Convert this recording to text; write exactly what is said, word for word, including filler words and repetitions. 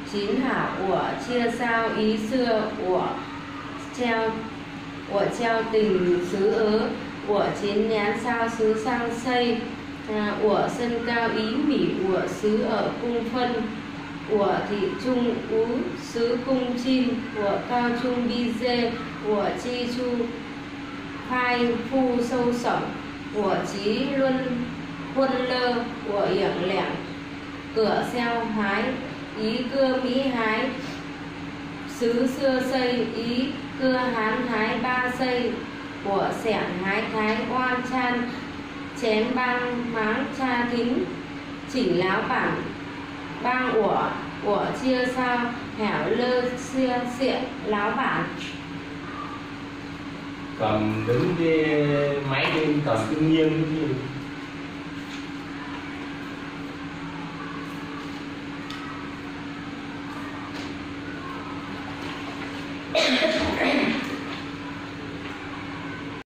chính hảo của chia sao ý xưa của treo của treo tình xứ ớ của chiến nhán sao xứ sang xây à, của sân cao ý mỹ của xứ ở cung phân của thị trung ú xứ cung chim của cao trung bi dê của chi chu khai phu sâu sổng của chí luân quân lơ của yểng lẻng cửa xeo hái ý cưa mỹ hái xứ xưa xây ý cưa hán hái ba xây của sẻn hái thái oan chan chém bang máng cha thính chỉnh láo bản bang ủa của chia sao hẻo lơ xia xiện láo bản. Cầm đứng cái máy lên cầm tự nhiên như Thank you.